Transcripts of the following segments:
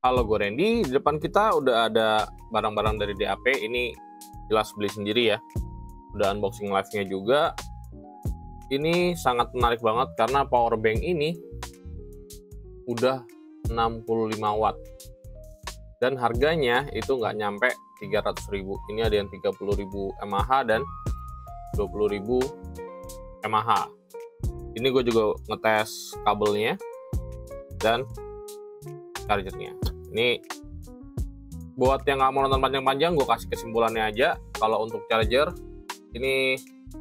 Halo, gue Randy. Di depan kita udah ada barang-barang dari DAP. Ini jelas beli sendiri ya. Udah unboxing live-nya juga. Ini sangat menarik banget karena power bank ini udah 65 watt. Dan harganya itu nggak nyampe 300.000. Ini ada yang 30.000 mAh dan 20.000 mAh. Ini gue juga ngetes kabelnya dan chargernya. Ini buat yang nggak mau nonton panjang-panjang, gue kasih kesimpulannya aja. Kalau untuk charger ini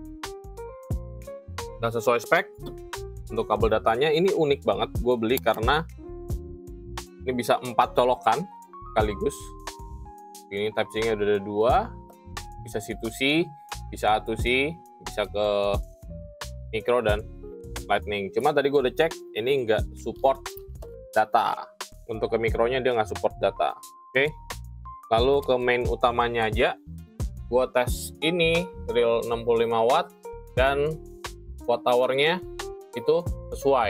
nggak sesuai spek. Untuk kabel datanya ini unik banget, gue beli karena ini bisa 4 colokan sekaligus. Ini Type C nya udah ada 2, bisa C2C, bisa A2C, bisa ke micro dan lightning. Cuma tadi gue udah cek, ini nggak support data. Untuk ke mikronya dia nggak support data. Oke. Lalu ke main utamanya aja, gue tes ini real 65 watt dan watt hour-nya itu sesuai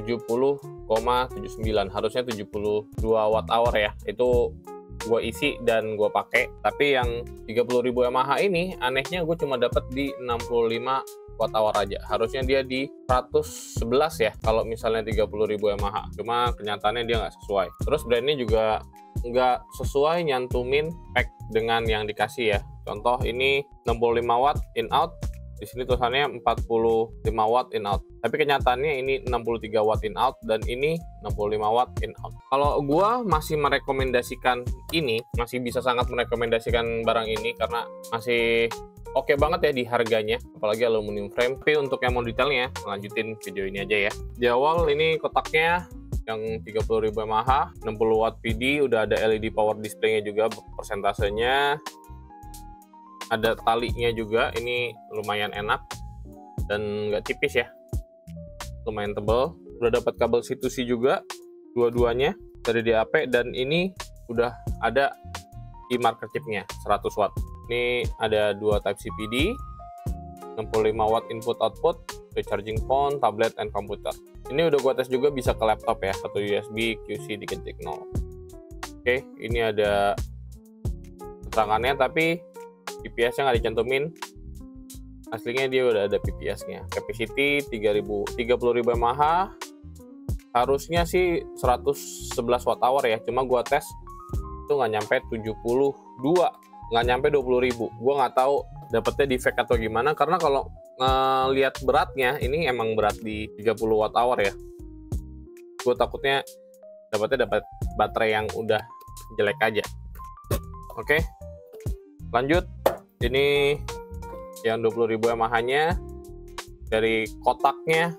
70,79, harusnya 72 watt hour ya. Itu gue isi dan gue pakai. Tapi yang 30.000 mAh ini anehnya gue cuma dapat di 65 watt hour aja. Harusnya dia di 111 ya kalau misalnya 30.000 mAh. Cuma kenyataannya dia nggak sesuai. Terus brandnya juga nggak sesuai nyantumin spek dengan yang dikasih ya. Contoh ini 65 watt in out, di sini tulisannya 45 watt in out. Tapi kenyataannya ini 63 watt in out dan ini 65 watt in out. Kalau gua masih merekomendasikan ini, masih bisa sangat merekomendasikan barang ini karena masih oke banget ya di harganya, apalagi aluminium frame. Tapi untuk yang mau detailnya, lanjutin video ini aja ya. Di awal ini kotaknya yang 30.000 mAh, 60 watt PD, udah ada LED power display-nya juga, persentasenya. Ada talinya juga, ini lumayan enak dan nggak tipis ya, lumayan tebal. Udah dapat kabel C2C juga, dua-duanya dari DAP, dan ini udah ada e-marker chipnya 100 watt. Ini ada 2 Type C PD, 65 watt input output, ke charging phone, tablet, and komputer. Ini udah gua tes juga bisa ke laptop ya, satu USB QC di Ketik 0. Oke, ini ada keterangannya tapi PPS-nya nggak dicantumin. Aslinya dia udah ada PPS-nya. Capacity 30.000 mAh. Harusnya sih 111 watt hour ya. Cuma gua tes itu nggak nyampe 72, nggak nyampe 20.000. Gua nggak tahu dapetnya defect atau gimana, karena kalau ngelihat beratnya ini emang berat di 30 watt hour ya. Gue takutnya dapat baterai yang udah jelek aja. Oke, lanjut. Ini yang 20.000 mAh-nya dari kotaknya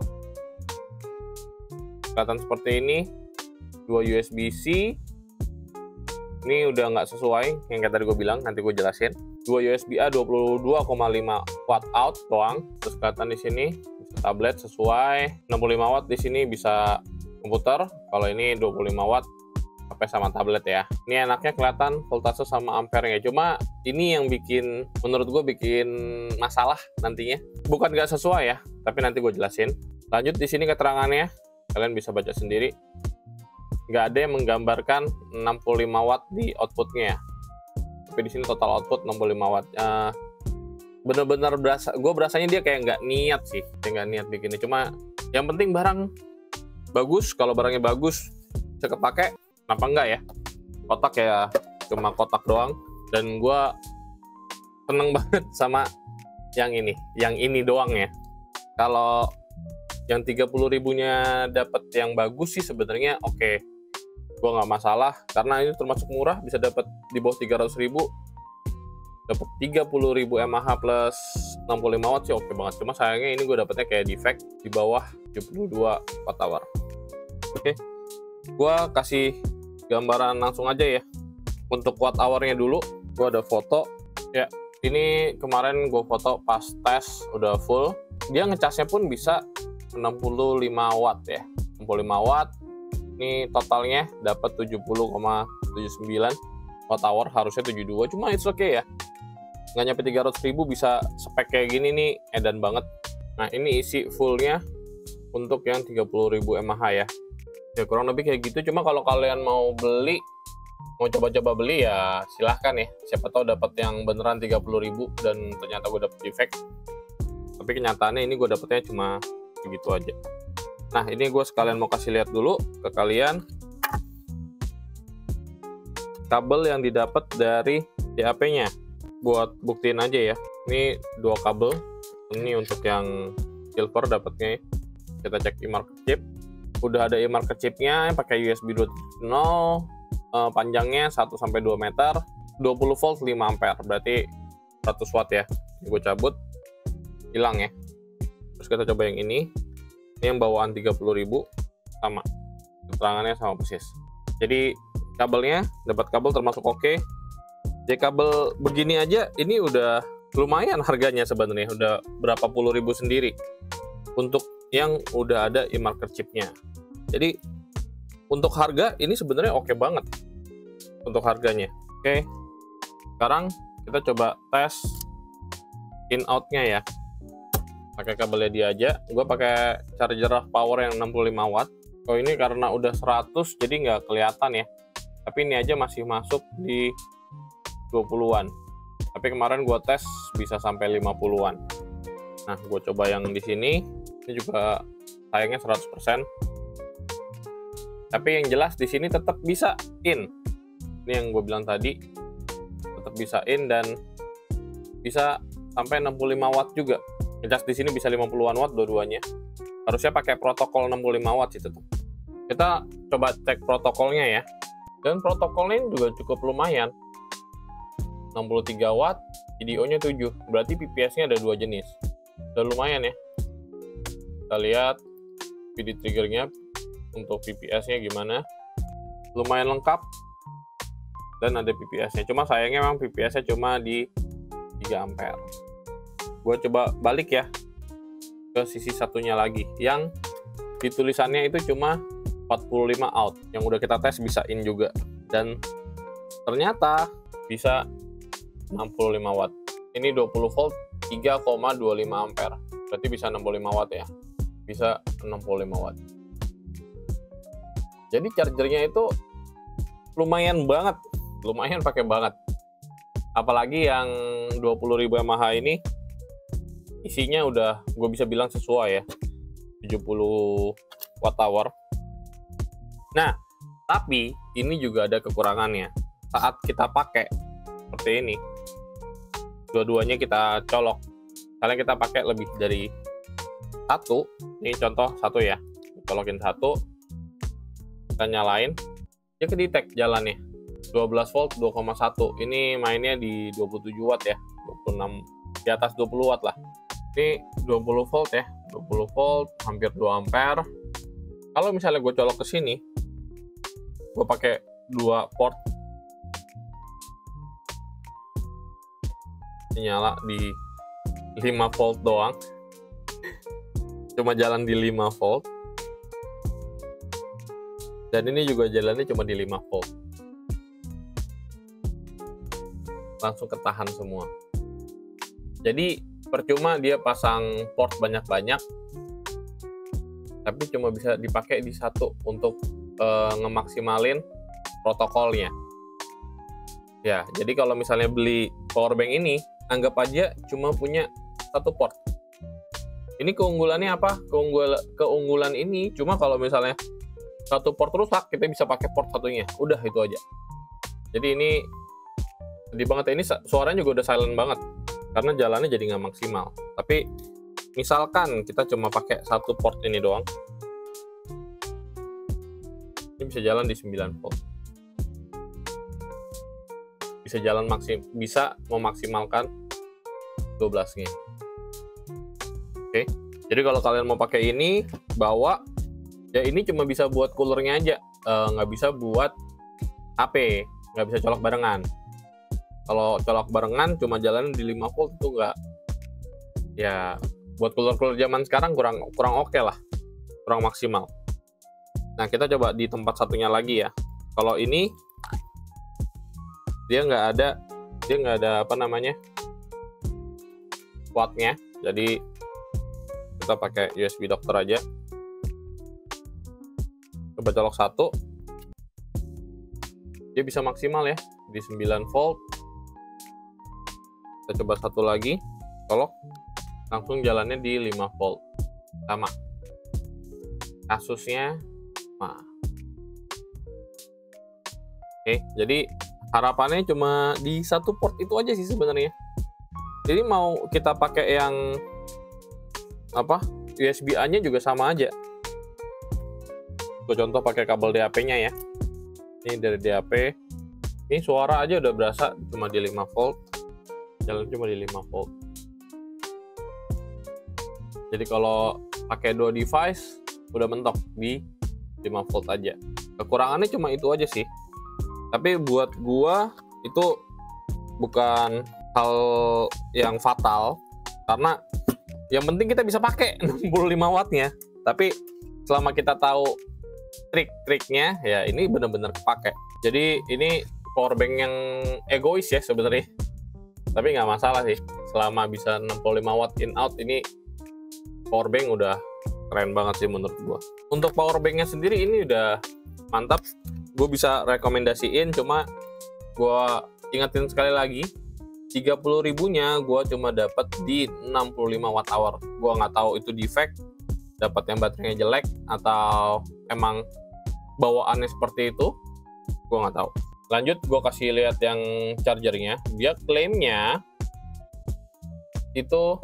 kelihatan seperti ini. 2 USB-C. Ini udah nggak sesuai yang kayak tadi gue bilang, nanti gue jelasin. 2 USB-A 22,5 watt out doang. Terus kelihatan di sini bisa tablet sesuai, 65 watt di sini bisa komputer. Kalau ini 25 watt HP sama tablet ya. Ini enaknya kelihatan voltase sama ampere-nya. Cuma ini yang bikin, menurut gue bikin masalah nantinya. Bukan nggak sesuai ya, tapi nanti gue jelasin. Lanjut di sini keterangannya, kalian bisa baca sendiri. Nggak ada yang menggambarkan 65 watt di outputnya. Tapi di sini total output 65 watt. Bener-bener berasa, gue berasanya dia kayak nggak niat sih, kayak nggak niat bikinnya. Cuma yang penting barang bagus. Kalau barangnya bagus, bisa kepake, kenapa enggak ya? Kotak ya cuma kotak doang. Dan gue seneng banget sama yang ini doang ya. Kalau yang 30.000-nya dapat yang bagus sih sebenarnya oke. Gue nggak masalah karena ini termasuk murah, bisa dapat di bawah 300.000, dapat 30.000 mAh plus 65 watt sih oke banget. Cuma sayangnya ini gue dapetnya kayak defect di bawah 72 watt hour. Oke, gue kasih gambaran langsung aja ya. Untuk watt hour-nya dulu, gue ada foto ya. Ini kemarin gue foto pas tes udah full. Dia ngecasnya pun bisa 65 watt ya, 65 watt. Ini totalnya dapat 70,79 watt hour, harusnya 72, cuma it's okay ya. Nggak nyampe 300.000 bisa spek kayak gini nih, edan banget. Nah, ini isi fullnya untuk yang 30.000 mAh ya. Ya kurang lebih kayak gitu. Cuma kalau kalian mau beli, mau coba-coba beli ya silahkan ya. Siapa tahu dapat yang beneran 30.000 dan ternyata gue dapet defect. Tapi kenyataannya ini gue dapetnya cuma segitu aja. Nah ini gue sekalian mau kasih lihat dulu ke kalian kabel yang didapat dari DAP-nya. Buat buktiin aja ya. Ini 2 kabel. Ini untuk yang silver dapatnya. Kita cek e-market chip. Udah ada e-market chipnya pakai USB 2.0, panjangnya 1-2 meter, 20 volt 5 ampere, berarti 100 watt ya. Gue cabut, hilang ya. Terus kita coba yang ini yang bawaan 30.000, sama keterangannya sama persis. Jadi kabelnya dapat kabel termasuk oke. Jadi kabel begini aja ini udah lumayan harganya sebenarnya, udah berapa puluh ribu sendiri untuk yang udah ada e-market chipnya. Jadi untuk harga ini sebenarnya oke banget untuk harganya. Oke, sekarang kita coba tes in out-nya ya. Pakai kabelnya dia aja. Gue pakai charger power yang 65 watt. Oh ini karena udah 100 jadi nggak kelihatan ya. Tapi ini aja masih masuk di 20-an. Tapi kemarin gue tes bisa sampai 50-an. Nah, gue coba yang di sini. Ini juga sayangnya 100%. Tapi yang jelas di sini tetap bisa in. Ini yang gue bilang tadi. Tetap bisa in dan bisa sampai 65 watt juga. Yang jelas di sini bisa 50-an watt dua-duanya. Harusnya pakai protokol 65 watt sih tetap. Kita coba cek protokolnya ya. Dan protokolnya juga cukup lumayan. 63 watt, PDO-nya 7. Berarti PPS-nya ada 2 jenis. Udah lumayan ya. Kita lihat PD triggernya untuk PPS-nya gimana. Lumayan lengkap. Dan ada PPS-nya. Cuma sayangnya memang PPS-nya cuma di 3 ampere. Gue coba balik ya ke sisi satunya lagi. Yang ditulisannya itu cuma 45 out. Yang udah kita tes bisa in juga. Dan ternyata bisa 65 watt. Ini 20 volt 3,25 ampere. Berarti bisa 65 watt ya. Bisa 65 watt. Jadi chargernya itu lumayan banget. Lumayan pakai banget. Apalagi yang 20.000 mAh ini isinya udah gue bisa bilang sesuai ya. 70 watt hour. Nah, tapi ini juga ada kekurangannya. Saat kita pakai seperti ini, dua-duanya kita colok. Kalian kita pakai lebih dari satu. Ini contoh satu ya. Colokin satu, kita nyalain, dia kedetek jalannya. 12 volt 2,1. Ini mainnya di 27 watt ya. 26 di atas 20 watt lah. Ini 20 volt ya. 20 volt hampir 2 ampere. Kalau misalnya gue colok ke sini, gue pakai 2 port, nyala di 5 volt doang. Cuma jalan di 5 volt. Dan ini juga jalannya cuma di 5 volt. Langsung ketahan semua. Jadi percuma dia pasang port banyak-banyak, tapi cuma bisa dipakai di satu untuk ngemaksimalin protokolnya. Ya, jadi kalau misalnya beli powerbank ini, anggap aja cuma punya satu port. Ini keunggulannya apa? Keunggulan ini cuma kalau misalnya satu port rusak, kita bisa pakai port satunya. Udah itu aja. Jadi ini sedih banget. Ini suaranya juga udah silent banget karena jalannya jadi nggak maksimal. Tapi misalkan kita cuma pakai satu port ini doang, ini bisa jalan di 9 volt. Bisa jalan bisa memaksimalkan 12-nya. Oke. Jadi kalau kalian mau pakai ini, bawa ya ini cuma bisa buat coolernya aja, nggak bisa buat HP, nggak bisa colok barengan. Kalau colok barengan cuma jalan di 5 volt itu nggak, ya buat cooler zaman sekarang kurang oke lah, kurang maksimal. Nah kita coba di tempat satunya lagi ya. Kalau ini dia nggak ada apa namanya wattnya, jadi kita pakai USB dokter aja. coba colok satu, dia bisa maksimal ya di 9 volt. Kita coba satu lagi, colok, langsung jalannya di 5 volt, sama kasusnya. Nah, oke, jadi harapannya cuma di satu port itu aja sih sebenarnya. Jadi mau kita pakai yang apa, USB-A-nya juga sama aja. Gue contoh pakai kabel DAP-nya ya. Ini dari DAP. Ini suara aja udah berasa cuma di 5 volt. Jalan cuma di 5 volt. Jadi kalau pakai dua device udah mentok di 5 volt aja. Kekurangannya cuma itu aja sih. Tapi buat gua itu bukan hal yang fatal, karena yang penting kita bisa pakai 65 wattnya. Tapi selama kita tahu trik-triknya, ya ini benar-benar kepake. Jadi ini powerbank yang egois ya sebenarnya. Tapi nggak masalah sih, selama bisa 65 watt in out, ini powerbank udah keren banget sih menurut gua. Untuk powerbanknya sendiri ini udah mantap. Gue bisa rekomendasiin, cuma gue ingetin sekali lagi, 30.000-nya gue cuma dapat di 65 watt hour. Gue nggak tahu itu defect, dapat yang baterainya jelek, atau emang bawaannya seperti itu, gue nggak tahu. Lanjut, gue kasih lihat yang chargernya. Dia klaimnya itu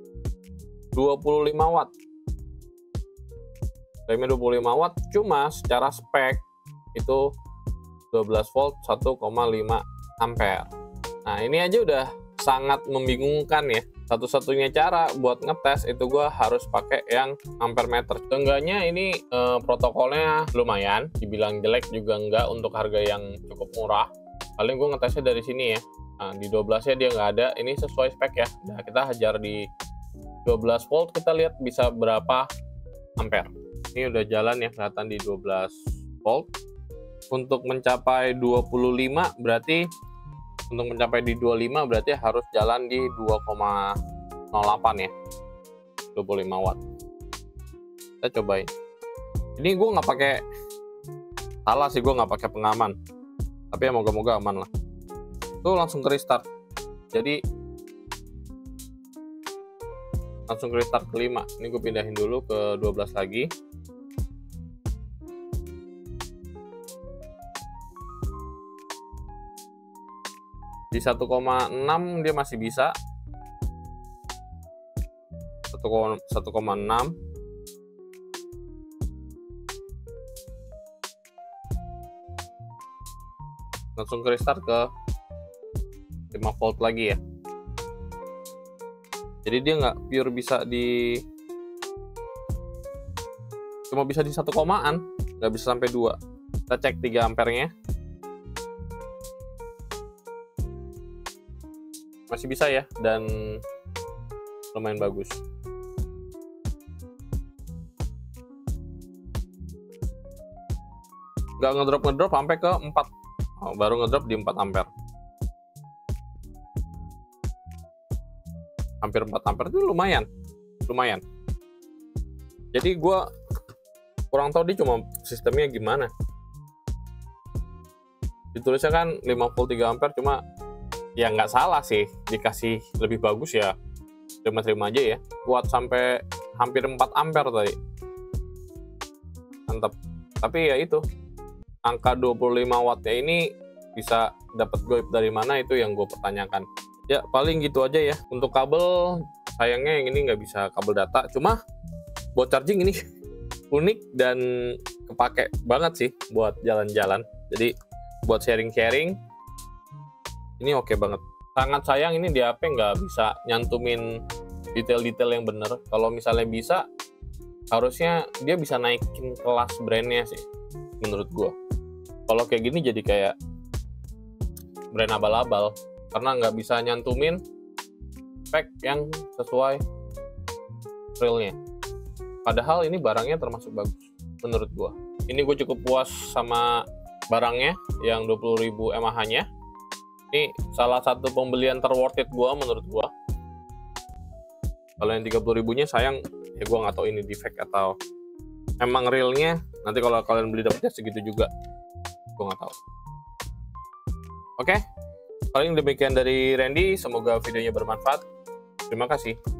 25 watt. Klaimnya 25 watt, cuma secara spek itu 12 volt 1,5 ampere. Nah, ini aja udah sangat membingungkan ya. Satu-satunya cara buat ngetes itu gue harus pakai yang ampere meter. Seenggaknya ini protokolnya lumayan, dibilang jelek juga enggak untuk harga yang cukup murah. Paling gue ngetesnya dari sini ya. Nah, di 12 nya dia nggak ada, ini sesuai spek ya. Nah, kita hajar di 12 volt, kita lihat bisa berapa ampere. Ini udah jalan ya, kelihatan di 12 volt. Untuk mencapai 25 berarti, untuk mencapai di 25 berarti harus jalan di 2,08 ya, 25 watt. Kita cobain. Ini gue nggak pakai, salah sih, gue nggak pakai pengaman, tapi ya moga-moga aman lah. Tuh langsung ke restart. Jadi langsung ke restart kelima. Ini gue pindahin dulu ke 12 lagi. Di 1,6 dia masih bisa. 1,6. Langsung ke restart ke 5 volt lagi ya. Jadi dia nggak pure bisa di, cuma bisa di 1 komaan, nggak bisa sampai 2. Kita cek 3 ampernya. Masih bisa ya, dan lumayan bagus. Nggak ngedrop sampai ke 4. Baru ngedrop di 4 ampere. Hampir 4 ampere itu lumayan. Jadi gue kurang tahu dia cuma sistemnya gimana. Ditulisnya kan 5 volt 3 ampere, cuma ya nggak salah sih, dikasih lebih bagus ya terima-terima aja ya. Kuat sampai hampir 4 ampere tadi, mantap. Tapi ya itu, angka 25 wattnya ini bisa dapat goib dari mana, itu yang gue pertanyakan. Ya paling gitu aja ya. Untuk kabel, sayangnya yang ini nggak bisa kabel data, cuma buat charging ini unik dan kepake banget sih buat jalan-jalan. Jadi buat sharing-sharing ini oke banget. Sangat sayang ini di HP nggak bisa nyantumin detail-detail yang bener. Kalau misalnya bisa, harusnya dia bisa naikin kelas brandnya sih, menurut gua. Kalau kayak gini jadi kayak brand abal-abal, karena nggak bisa nyantumin spek yang sesuai realnya. Padahal ini barangnya termasuk bagus, menurut gua. Ini gue cukup puas sama barangnya yang 20.000 mAh-nya. Ini salah satu pembelian terworth it gue menurut gue. Kalau yang 30.000-nya sayang, ya gue nggak tahu ini defect atau emang realnya Nanti kalau kalian beli dapatnya segitu juga, gue nggak tahu. Oke, paling demikian dari Randy. Semoga videonya bermanfaat. Terima kasih.